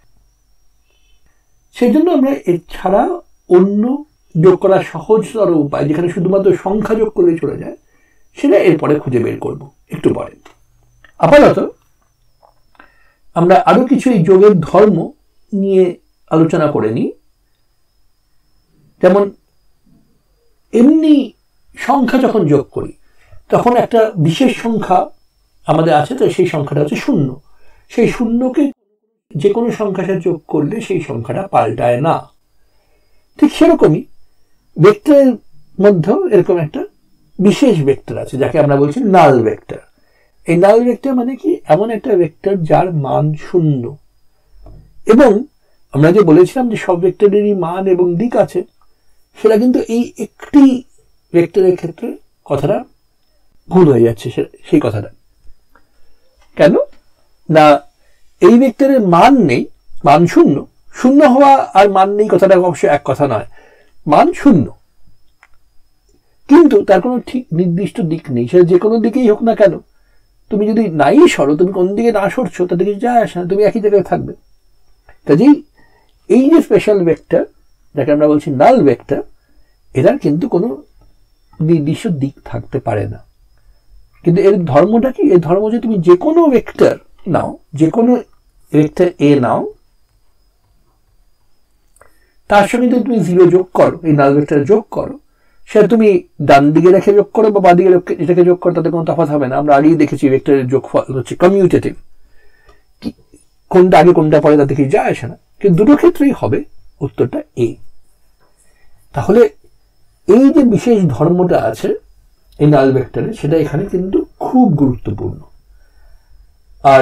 সেই জন্য আমরা এছাড়া অন্য যোগ করার সহজতর উপায় যেখানে শুধুমাত্র সংখ্যা যোগ করলে চলে যায়, সেটা এরপরে খুঁজে বের করব একটু পরে। আপাতত আমরা আরো কিছু এই যোগের ধর্ম নিয়ে আলোচনা করে নিই। যেমন এমনি সংখ্যা যখন যোগ করি তখন একটা বিশেষ সংখ্যা আমাদের আছে, তো সেই সংখ্যাটা হচ্ছে 0। সেই 0কে যে কোনো সংখ্যার সাথে যোগ করলে সেই সংখ্যাটা পাল্টায় না। ঠিক সেরকমই ভেক্টরের মধ্যেও এরকম একটা বিশেষ ভেক্টর আছে যাকে আমরা বলছি নাল ভেক্টর। এই নাল ভেক্টর মানে কি, এমন একটা ভেক্টর যার মান 0। এবং আমরা যে বলেছিলাম যে সব ভেক্টরেরই মান এবং দিক আছে, সেটা কিন্তু এই একটি ভেক্টরের ক্ষেত্রে কথাটা ভুল হয়ে যাচ্ছে। সেই কথাটা কেন না, এই ভেক্টরের মান নেই, মান 0। 0 হওয়া আর মান নেই কথাটা অবশ্যই এক কথা নয়। মান 0, কিন্তু তার কোনো ঠিক নির্দিষ্ট দিক নেই, সেটা যে কোনো দিকেই হোক না কেন। তুমি যদি নাই সরো, তুমি কোন দিকে না সরছো তাতে কিছু যায় আসে না, তুমি একই জায়গায় থাকবে। কাজেই এই যে স্পেশাল ভেক্টর যাকে আমরা বলছি নাল ভেক্টর, এটার কিন্তু কোনো নির্দিষ্ট দিক থাকতে পারে না। কিন্তু এর ধর্মটা কি, এর ধর্ম যে তুমি যে কোনো ভেক্টর নাও, যে কোনো ভেক্টর এ নাও, তার সঙ্গে যদি তুমি 0 যোগ করো, এই নাল ভেক্টর যোগ করো, সেটা তুমি ডান দিকে রেখে যোগ করো বা বাঁ দিকে এটাকে যোগ করো, তাতে কোনো তফাৎ হবে না। আমরা আগেই দেখেছি ভেক্টরের যোগফল হচ্ছে কমিউটেটিভ, কোনটা আগে কোনটা পরে তাতে কিছু যায় আসে না, কিন্তু দুটো ক্ষেত্রেই হবে উত্তরটা এ। তাহলে এই যে বিশেষ ধর্মটা আছে এই নাল ভেক্টরে, সেটা এখানে কিন্তু খুব গুরুত্বপূর্ণ। আর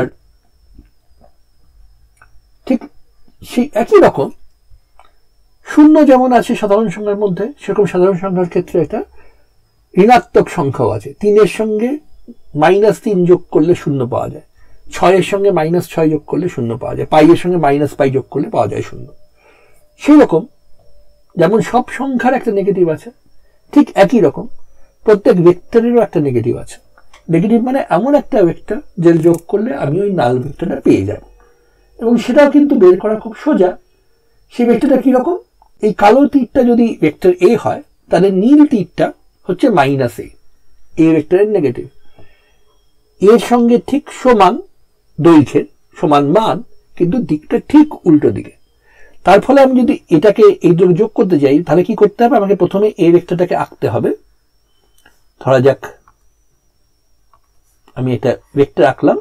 ঠিক সেই একই রকম 0 যেমন আছে সাধারণ সংখ্যার মধ্যে, সেরকম সাধারণ সংখ্যার ক্ষেত্রে একটা ঋণাত্মক সংখ্যাও আছে। 3-এর সঙ্গে -3 যোগ করলে 0 পাওয়া যায়, 6-এর সঙ্গে -6 যোগ করলে 0 পাওয়া যায়, পাই এর সঙ্গে -পাই যোগ করলে পাওয়া যায় 0। সেই রকম যেমন সব সংখ্যার একটা নেগেটিভ আছে, ঠিক একই রকম প্রত্যেক ভেক্টরেরও একটা নেগেটিভ আছে। নেগেটিভ মানে এমন একটা ভেক্টর যে যোগ করলে আমি ওই নাল ভেক্টরটা পেয়ে যাব, এবং সেটাও কিন্তু বের করা খুব সোজা। সেই ভেক্টরটা কিরকম, এই কালো তীরটা যদি ভেক্টর এ হয়, তাহলে নীল তীরটা হচ্ছে -a, এই ভেক্টরের নেগেটিভ। এর সঙ্গে ঠিক সমান দৈর্ঘ্যের, সমান মান, কিন্তু দিকটা ঠিক উল্টো দিকে। তার ফলে আমি যদি এটাকে এই যোগ করতে যাই, তাহলে কি করতে হবে, আমাকে প্রথমে এই ভেক্টরটাকে আঁকতে হবে। ধরা যাক আমি একটা ভেক্টর আঁকলাম,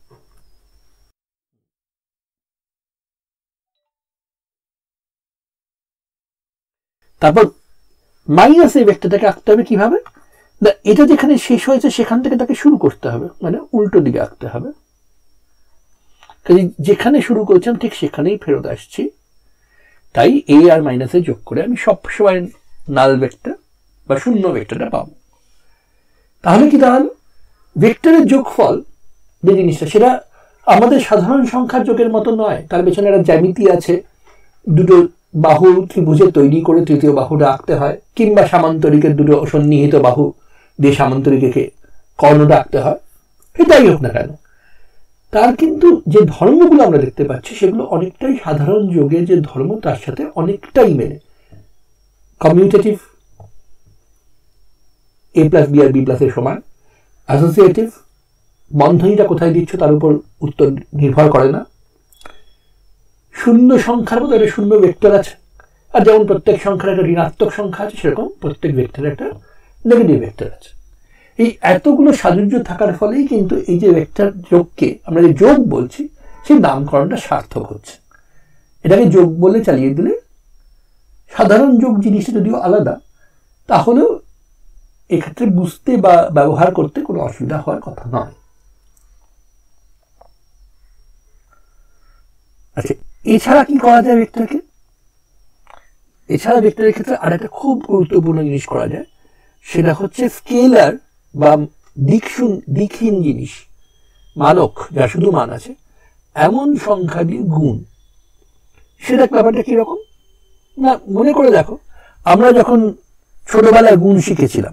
তারপর মাইনাস এই ভেক্টরটাকে আঁকতে হবে কিভাবে, না এটা যেখানে শেষ হয়েছে সেখান থেকে তাকে শুরু করতে হবে, মানে উল্টো দিকে আঁকতে হবে। যেখানে শুরু করেছিলাম ঠিক সেখানেই ফেরত আসছি। তাই এ আর মাইনাসে যোগ করে আমি সব সময় নাল ভেক্টর বা শূন্য ভেক্টরটা পাবো। তাহলে কি দাঁড়ালো, ভেক্টরের যোগফল যে জিনিসটা সেটা আমাদের সাধারণ সংখ্যার যোগের মতো নয়, তার পেছনে একটা জ্যামিতি আছে, দুটো বাহু ত্রিভুজে তৈরি করে তৃতীয় বাহুটা আঁকতে হয়, কিংবা সামান্তরিকের দুটো সন্নিহিত বাহু দিয়ে সামান্তরিকে কর্ণটা আঁকতে হয়। এটাই হোক না কেন, তার কিন্তু যে ধর্মগুলো আমরা দেখতে পাচ্ছি সেগুলো অনেকটাই সাধারণ যোগের যে ধর্ম তার সাথে অনেকটাই মেলে। কমিউটেটিভ a প্লাস বি আর বি প্লাস এর সমান, অ্যাসোসিয়েটিভ বন্ধনীটা কোথায় দিচ্ছ তার উপর উত্তর নির্ভর করে না, শূন্য সংখ্যার মতো একটা শূন্য ভেক্টর আছে, আর যেমন প্রত্যেক সংখ্যার একটা ঋণাত্মক সংখ্যা আছে সেরকম প্রত্যেক ভেক্টরের একটা নেগেটিভ ভেক্টর আছে। এই এতগুলো সাযুজ্য থাকার ফলেই কিন্তু এই যে ভেক্টর যোগকে আমরা যে যোগ বলছি সেই নামকরণটা সার্থক হচ্ছে। এটাকে যোগ বলে চালিয়ে দিলে সাধারণ যোগ জিনিসটা যদিও আলাদা, তাহলেও এক্ষেত্রে বুঝতে বা ব্যবহার করতে কোনো অসুবিধা হওয়ার কথা নয়। আচ্ছা, এছাড়া কি করা যায় ভেক্টরকে? এছাড়া ভেক্টরের ক্ষেত্রে আর একটা খুব গুরুত্বপূর্ণ জিনিস করা যায়, সেটা হচ্ছে স্কেলার বা দিকহীন জিনিস, মানক যা শুধু মান আছে এমন সংখ্যা দিয়ে গুণ। সেটা ব্যাপারটা কিরকম না, মনে করে দেখো, আমরা যখন ছোটবেলায় গুণ শিখেছিলাম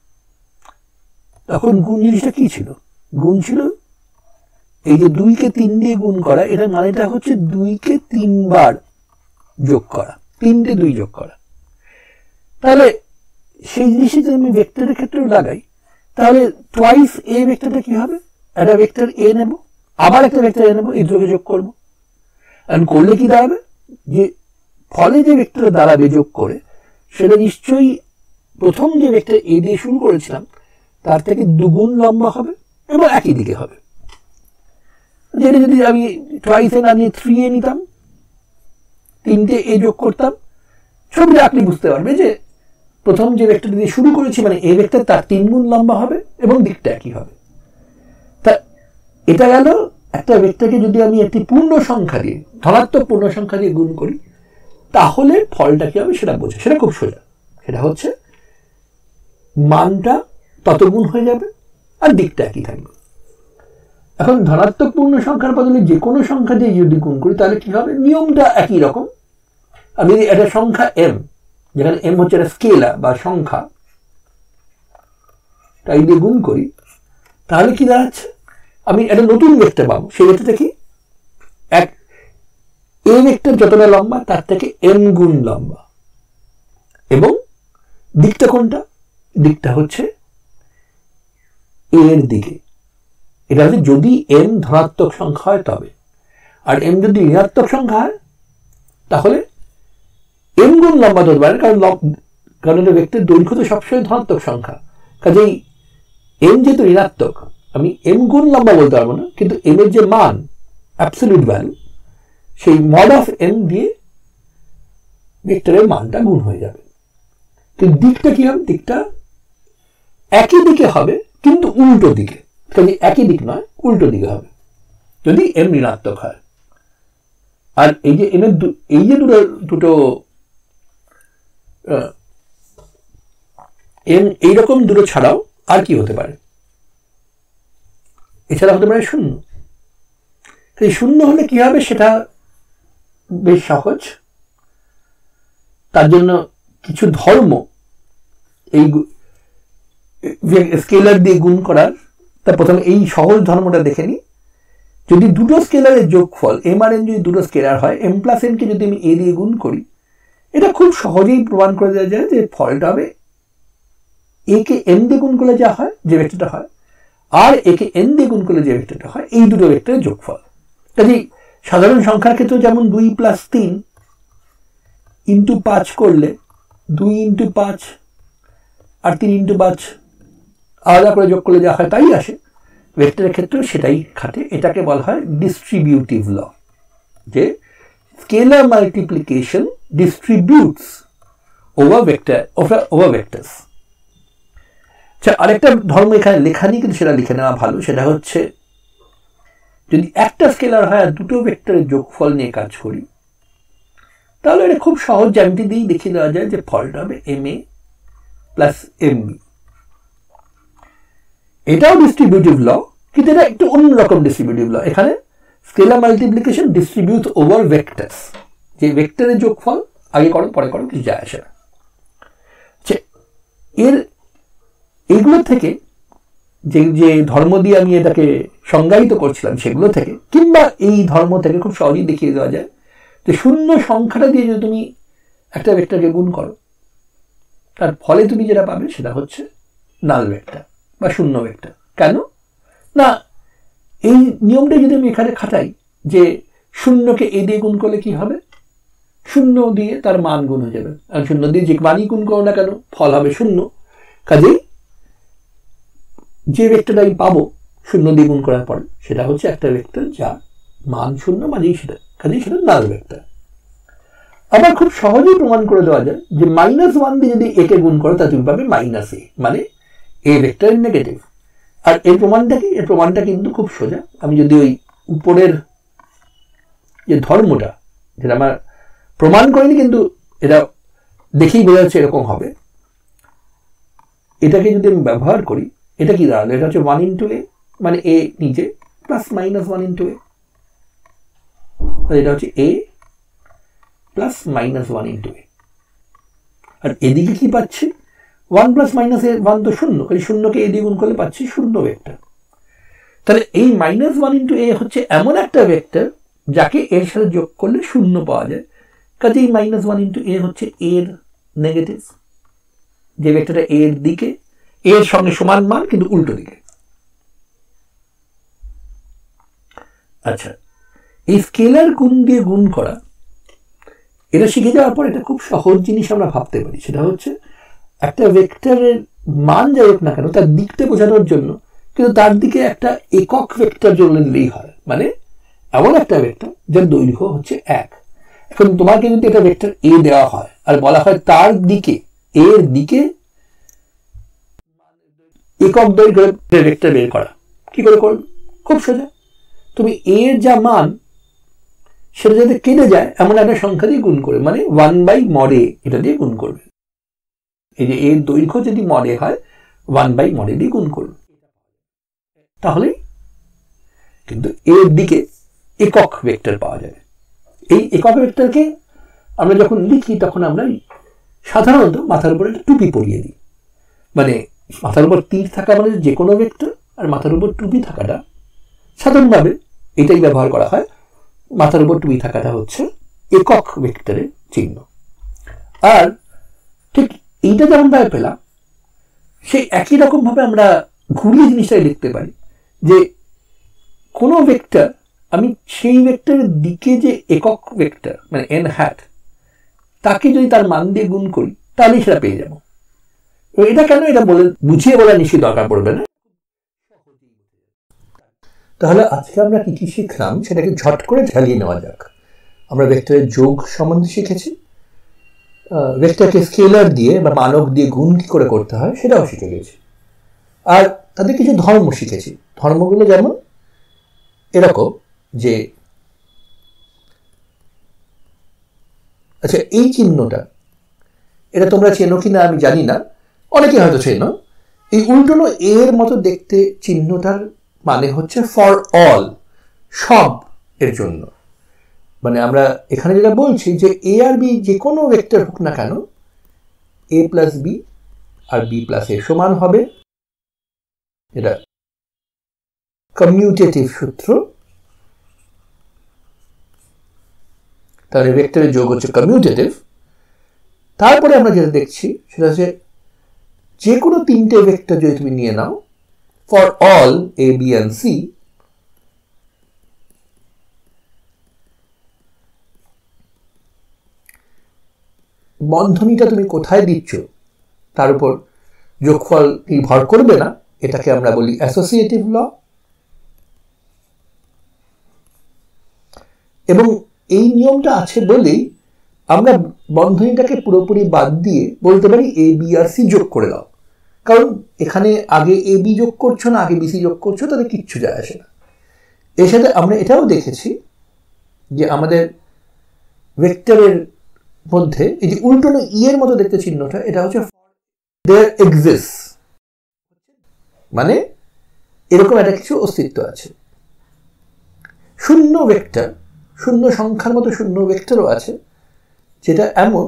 তখন গুণ জিনিসটা কি ছিল? গুণ ছিল এই যে 2কে 3 দিয়ে গুণ করা, এটার মানেটা হচ্ছে 2কে 3 বার যোগ করা, 3টে 2 যোগ করা। তাহলে সেই জিনিসটা যদি আমি ভেক্টরের ক্ষেত্রেও লাগাই, তাহলে টোয়াইস এ ভেক্টরটা কি হবে? একটা ভেক্টর এ নেব, আবার একটা ভেক্টর এ নেব, এই দুটোকে যোগ করবো। আর করলে কি দাঁড়াবে, যে ফলে যে ভেক্টর দাঁড়াবে যোগ করে, সেটা নিশ্চয়ই প্রথম যে ভেক্টর এ দিয়ে শুরু করেছিলাম তার থেকে 2 গুণ লম্বা হবে এবং একই দিকে হবে। যেটা যদি আমি টোয়াইস এ না নিয়ে 3 এ নিতাম, 3টে এ যোগ করতাম, ছবিটা আঁকলে বুঝতে পারবে যে প্রথম যে ভেক্টর দিয়ে শুরু করেছি মানে এ ভেক্টর তার 3 গুণ লম্বা হবে এবং দিকটা একই হবে। তা এটা গেল একটা ভেক্টরকে যদি আমি একটি পূর্ণ সংখ্যা দিয়ে, ধনাত্মক পূর্ণ সংখ্যা দিয়ে গুণ করি, তাহলে ফলটা কি হবে সেটা বোঝে। সেটা খুব সোজা, সেটা হচ্ছে মানটা তত গুণ হয়ে যাবে আর দিকটা একই থাকবে। এখন ধনাত্মক পূর্ণ সংখ্যার বদলে যে কোনো সংখ্যা দিয়ে যদি গুণ করি তাহলে কি হবে, নিয়মটা একই রকম। আমি যদি একটা সংখ্যা এম, যেখানে এম হচ্ছে একটা স্কেলার বা সংখ্যা, তাই দিয়ে গুণ করি, তাহলে কি দাঁড়াচ্ছে, আমি একটা নতুন ভেক্টর পাবো। সেই ভেক্টরটা কি, এক এ ভেক্টর যতটা লম্বা তার থেকে এম গুণ লম্বা, এবং দিকটা কোনটা, দিকটা হচ্ছে এর দিকে। এটা হচ্ছে যদি এম ধনাত্মক সংখ্যা হয় তবে, আর এম যদি ঋণাত্মক সংখ্যা হয় তাহলে এম গুণ লম্বা ধরতে পারে, কারণ এটা ভেক্টর দৈর্ঘ্য তো সবসময় ধনাত্মক সংখ্যা, কাজেই এম যেহেতু ঋণাত্মক আমি এম গুণ লম্বা বলতে পারবো না, কিন্তু এম এর যে মান অ্যাবসলিউট ভ্যালু, সেই মড অফ এম দিয়ে ভেক্টরের মানটা গুণ হয়ে যাবে। কিন্তু দিকটা কি হবে, দিকটা একই দিকে হবে কিন্তু উল্টো দিকে, কাজে একই দিক নয় উল্টো দিকে হবে যদি এম ঋণাত্মক হয়। আর এই যে এম এর এই যে দুটো এম এইরকম দুটো ছাড়াও আর কি হতে পারে, এছাড়া হতে পারে শূন্য। শূন্য হলে কি হবে সেটা বেশ সহজ, তার জন্য কিছু ধর্ম এই স্কেলার দিয়ে গুণ করার, তার প্রথমে এই সহজ ধর্মটা দেখে নিই। যদি দুটো স্কেলারের যোগফল এম আর এন যদি দুটো স্কেলার হয়, এম প্লাস এন কে যদি আমি এ দিয়ে গুণ করি, এটা খুব সহজেই প্রমাণ করে দেওয়া যায় যে ফলটা হবে এ কে এম দিয়ে গুণ করলে যা হয় যে ভেক্টরটা হয়, আর এ কে এন দিয়ে গুণ করলে যে ভেক্টরটা হয়, এই দুটো ভেক্টরের যোগফল। কাজেই সাধারণ সংখ্যার ক্ষেত্রে যেমন 2 + 3 × 5 করলে 2 × 5 আর 3 × 5 আলাদা করে যোগ করলে যা হয় তাই আসে, ভেক্টরের ক্ষেত্রেও সেটাই খাটে। এটাকে বলা হয় ডিস্ট্রিবিউটিভ ল, যে scalar multiplication distributes over vectors. আচ্ছা, আরেকটা ধর্ম এখানে লেখা নেই কিন্তু সেটা লিখে নেওয়া ভালো, সেটা হচ্ছে যদি একটা স্কেলার হয় আর দুটো ভেক্টরের যোগফল নিয়ে কাজ করি, তাহলে এটা খুব সহজ জ্যামিতি দিয়েই দেখিয়ে দেওয়া যায় যে ফলটা হবে এম এ + প্লাস এমবি। এটাও ডিস্ট্রিবিউটিভ ল, কিন্তু এটা একটু অন্যরকম ডিস্ট্রিবিউটিভ ল। এখানে scalar multiplication distribute over vectors, যে ভেক্টরের যোগফল আগে করো পরে করো কিছু যায় আসে না। এর এইগুলো থেকে যে ধর্ম দিয়ে আমি এটাকে সংজ্ঞায়িত করছিলাম সেগুলো থেকে, কিংবা এই ধর্ম থেকে খুব সহজেই দেখিয়ে দেওয়া যায় যে শূন্য সংখ্যাটা দিয়ে যদি তুমি একটা ভেক্টরকে গুণ করো, তার ফলে তুমি যেটা পাবে সেটা হচ্ছে নাল ভেক্টর বা শূন্য ভেক্টর। কেন না, এই নিয়মটা যদি আমি এখানে খাটাই যে শূন্যকে এ দিয়ে গুণ করলে কি হবে, শূন্য দিয়ে তার মান গুণ হয়ে যাবে, আর শূন্য দিয়ে যে মানই গুণ করো না কেন ফল হবে শূন্য। কাজেই যে ভেক্টরটা আমি পাবো শূন্য দিয়ে গুণ করার পরে সেটা হচ্ছে একটা ভেক্টর যা মান শূন্য, মানেই সেটা, কাজেই সেটা নাল ভেক্টর। আবার খুব সহজেই প্রমাণ করে দেওয়া যায় যে -1 দিয়ে যদি একে গুণ করো তা তুমি পাবে -a, মানে এ ভেক্টরের নেগেটিভ। আর এর প্রমাণটা কি? এর প্রমাণটা কিন্তু খুব সোজা। আমি যদি ওই উপরের যে ধর্মটা, যেটা আমার প্রমাণ করিনি কিন্তু এটা দেখেই বোঝা যাচ্ছে এরকম হবে, এটাকে যদি আমি ব্যবহার করি, এটা কি দাঁড়ালো? এটা হচ্ছে 1 into a, মানে a নিচে প্লাস -1 into a, এটা হচ্ছে a প্লাস -1 into a। আর এদিকে কি পাচ্ছি? 1 প্লাস -1 তো শূন্য, কাজে শূন্যকে এ দিয়ে গুণ করলে পাচ্ছি শূন্য ভেক্টর। তাহলে এই -1 into a হচ্ছে এমন একটা ভেক্টর যাকে এর সাথে যোগ করলে শূন্য পাওয়া যায়। কাজে এই -1 into a হচ্ছে এর নেগেটিভ, যে ভেক্টরটা এর দিকে, এর সঙ্গে সমান মান কিন্তু উল্টো দিকে। আচ্ছা, এই স্কেলার গুণ দিয়ে গুণ করা, এটা শিখে যাওয়ার পর এটা খুব সহজ জিনিস আমরা ভাবতে পারি। সেটা হচ্ছে একটা ভেক্টরের মান যাই হোক না কেন তার দিকটা বোঝানোর জন্য কিন্তু তার দিকে একটা একক ভেক্টর জন্য দিলেই হয়, মানে এমন একটা ভেক্টর যার দৈর্ঘ্য হচ্ছে 1। এখন তোমাকে যদি এটা ভেক্টর এ দেওয়া হয় আর বলা হয় তার দিকে, এর দিকে একক দৈর্ঘ্যের ভেক্টর বের করা, কি করে করবে? খুব সোজা, তুমি এর যা মান সেটা যাতে কেটে যায় এমন একটা সংখ্যা দিয়ে গুণ করবে, মানে 1/mod a এটা দিয়ে গুণ করবে। এই যে এর দৈর্ঘ্য যদি mod a হয় 1/mod a দিয়ে গুণ করবে, তাহলে কিন্তু এর দিকে একক ভেক্টর পাওয়া যাবে। এই একক ভেক্টরকে আমরা যখন লিখি তখন আমরা সাধারণত মাথার উপর একটা টুপি পরিয়ে দিই, মানে মাথার উপর তীর থাকা মানে যে কোনো ভেক্টর, আর মাথার উপর টুপি থাকাটা সাধারণভাবে এটাই ব্যবহার করা হয়। মাথার উপর টুপি থাকাটা হচ্ছে একক ভেক্টরের চিহ্ন। আর ঠিক এইটা যেমন ভাবে পেলাম, সেই একই রকম ভাবে আমরা ঘুরিয়ে জিনিসটাই লিখতে পারি যে কোনো ভেক্টর আমি সেই ভেক্টরের দিকে যে একক ভেক্টর মানে n hat, তাকে যদি তার মান দিয়ে গুণ করি তাহলেই সেটা পেয়ে যাবো। এটা কেন, এটা বলে বুঝিয়ে বলার নিশ্চয়ই দরকার পড়বে না। তাহলে আজকে আমরা কি কি শিখলাম সেটাকে ঝট করে ঝালিয়ে নেওয়া যাক। আমরা ভেক্টরের যোগ সম্বন্ধে শিখেছি, ভেক্টরকে স্কেলার দিয়ে বা মানক দিয়ে গুণ কি করে করতে হয় সেটাও শিখে গেছি, আর তাদের কিছু ধর্ম শিখেছি। ধর্মগুলো যেমন এরকম যে, আচ্ছা এই চিহ্নটা এটা তোমরা চেনো কিনা আমি জানি না, অনেকে হয়তো চেনো। এই উল্টোনো এর মতো দেখতে চিহ্নটার মানে হচ্ছে ফর অল, সব এর জন্য। মানে আমরা এখানে যেটা বলছি যে এ আর বি যে কোনো ভেক্টর হোক না কেন, এ প্লাস বি আর বি প্লাস এ সমান হবে, এটা কমিউটেটিভ সূত্র। তাহলে ভেক্টরের যোগ হচ্ছে কমিউটেটিভ। তারপরে আমরা যেটা দেখছি সেটা হচ্ছে যে কোনো তিনটে ভেক্টর যদি তুমি নিয়ে নাও for all A B and C, বন্ধনীটা তুমি কোথায় দিচ্ছ তার উপর যোগফল নির্ভর করবে না, এটাকে আমরা বলি অ্যাসোসিয়েটিভ ল। এবং এই নিয়মটা আছে বলেই আমরা বন্ধনীটাকে পুরোপুরি বাদ দিয়ে বলতে পারি এ বি আর সি যোগ করে দাও, কারণ এখানে আগে এ বি যোগ করছো না আগে বিসি যোগ করছো, তাদের কিচ্ছু যায় আসে না। এর সাথে আমরা এটাও দেখেছি যে আমাদের ভেক্টরের মধ্যে এই যে উল্টোনো ই এর মতো দেখতে চিহ্নটা, এটা হচ্ছে দেয়ার এক্সিস্ট, মানে এরকম একটা কিছু অস্তিত্ব আছে। শূন্য ভেক্টর, শূন্য সংখ্যার মতো শূন্য ভেক্টরও আছে, যেটা এমন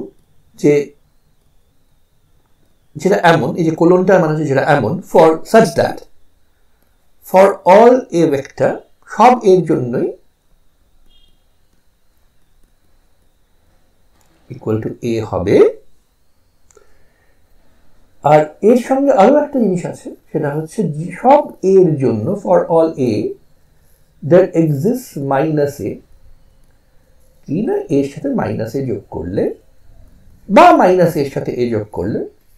এই যে কোলনটা মানে হচ্ছে যেটা এমন, for such that for all A vector, সব এর জন্যই ইকুয়াল টু এ হবে। আর এর সঙ্গে আরো একটা জিনিস আছে, সেটা হচ্ছে সব এর জন্য, for all A there exists minus A, কি না এর সাথে মাইনাস এ যোগ করলে বা মাইনাস এর সাথে এ যোগ করলে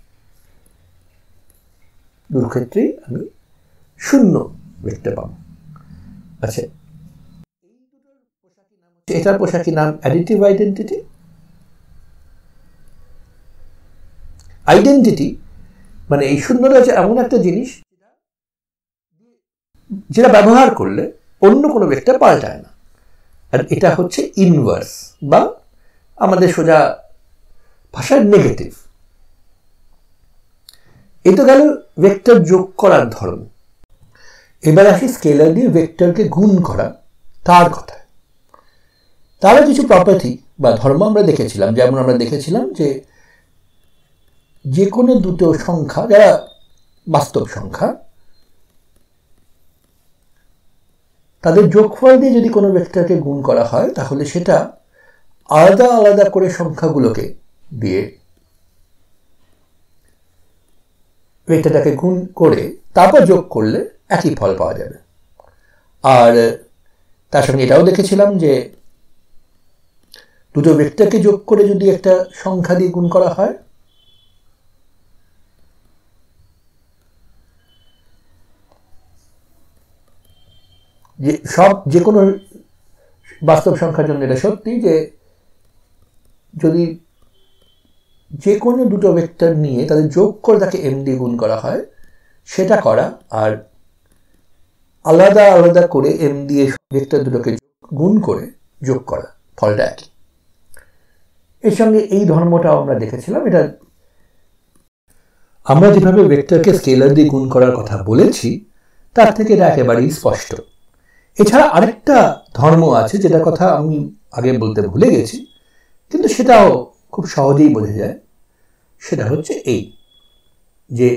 দুটো ক্ষেত্রেই আমি শূন্য ভেক্টর পাবো। আচ্ছা, এটার পোশাকি নাম অ্যাডিটিভ আইডেন্টিটি। আইডেন্টিটি মানে এই শূন্যটা হচ্ছে এমন একটা জিনিস যেটা ব্যবহার করলে অন্য কোনো ভেক্টর পাল্টায় না। আর এটা হচ্ছে ইনভার্স বা আমাদের সোজা ভাষায় নেগেটিভ। এই তো গেল ভেক্টর যোগ করার ধর্ম। এবার আসি স্কেলার দিয়ে ভেক্টরকে গুণ করা তার কথা। তারও কিছু প্রপার্টি বা ধর্ম আমরা দেখেছিলাম। যেমন আমরা দেখেছিলাম যে কোনো দুটো সংখ্যা যারা বাস্তব সংখ্যা, তাদের যোগফল দিয়ে যদি কোনো ভেক্টরকে গুণ করা হয়, তাহলে সেটা আলাদা আলাদা করে সংখ্যাগুলোকে দিয়ে ভেক্টরটাকে গুণ করে তারপর যোগ করলে একই ফল পাওয়া যাবে। আর তার সঙ্গে এটাও দেখেছিলাম যে দুটো ভেক্টরকে যোগ করে যদি একটা সংখ্যা দিয়ে গুণ করা হয়, যে কোনো বাস্তব সংখ্যার জন্য এটা সত্যি যে যদি যে কোনো দুটো ভেক্টর নিয়ে তাদের যোগ করে তাকে এম দিয়ে গুণ করা হয়, সেটা করা আর আলাদা আলাদা করে এম দিয়ে ভেক্টর দুটোকে গুণ করে যোগ করা, ফলটা একই। এর সঙ্গে এই ধর্মটাও আমরা দেখেছিলাম। এটা আমরা যেভাবে ভেক্টরকে স্কেলার দিয়ে গুণ করার কথা বলেছি, তার থেকে এটা একেবারেই স্পষ্ট। এছাড়া আরেকটা ধর্ম আছে যেটার কথা আমি আগে বলতে ভুলে গেছি, কিন্তু সেটাও খুব সহজেই বোঝা যায়। সেটা হচ্ছে এই যে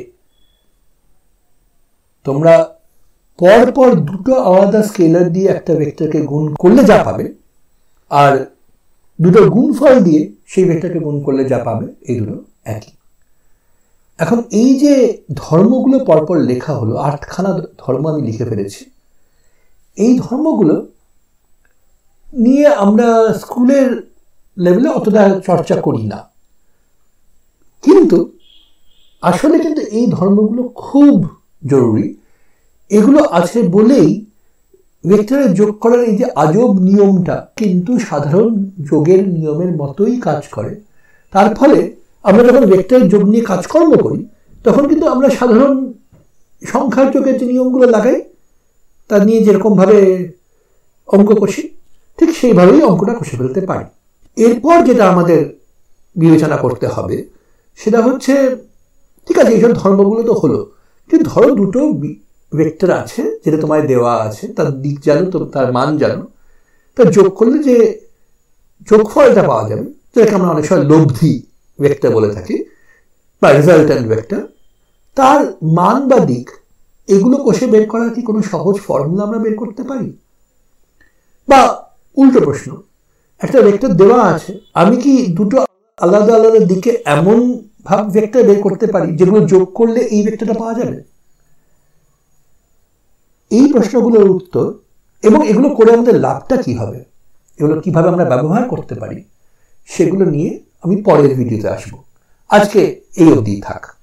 তোমরা পরপর দুটো আলাদা স্কেলার দিয়ে একটা ভেক্টরকে গুণ করলে যা পাবে, আর দুটো গুণফল দিয়ে সেই ভেক্টরকে গুণ করলে যা পাবে, এই দুটো একই। এখন এই যে ধর্মগুলো পরপর লেখা হলো, 8খানা ধর্ম আমি লিখে ফেলেছি। এই ধর্মগুলো নিয়ে আমরা স্কুলের লেভেলে অতটা চর্চা করি না, কিন্তু আসলে কিন্তু এই ধর্মগুলো খুব জরুরি। এগুলো আছে বলেই ভেক্টরের যোগ করার এই যে আজব নিয়মটা কিন্তু সাধারণ যোগের নিয়মের মতোই কাজ করে। তার ফলে আমরা যখন ভেক্টরের যোগ নিয়ে কাজকর্ম করি, তখন কিন্তু আমরা সাধারণ সংখ্যার যোগের যে নিয়মগুলো লাগাই, তা নিয়ে যেরকমভাবে অঙ্ক কষি, ঠিক সেইভাবেই অঙ্কটা কষে ফেলতে পারি। এরপর যেটা আমাদের বিবেচনা করতে হবে সেটা হচ্ছে, ঠিক আছে এইসব ধর্মগুলো তো হলো, কিন্তু ধরো দুটো ভেক্টর আছে যেটা তোমায় দেওয়া আছে, তার দিক জানো, তো তার মান জানো, তার যোগ করলে যে যোগফলটা পাওয়া যাবে, যেটাকে আমরা অনেক সময় লব্ধি ভেক্টর বলে থাকি বা রেজাল্ট্যান্ট ভেক্টর, তার মান বা দিক এগুলো কষে বের করার কি কোনো সহজ ফর্মুলা আমরা বের করতে পারি? বা উল্টো প্রশ্ন, একটা ভেক্টর দেওয়া আছে, আমি কি দুটো আলাদা আলাদা দিকে এমন ভাব ভেক্টর বের করতে পারি যেগুলো যোগ করলে এই ভেক্টরটা পাওয়া যাবে? এই প্রশ্নগুলোর উত্তর এবং এগুলো করে আমাদের লাভটা কি হবে, এগুলো কিভাবে আমরা ব্যবহার করতে পারি, সেগুলো নিয়ে আমি পরের ভিডিওতে আসবো। আজকে এই অবধি থাক।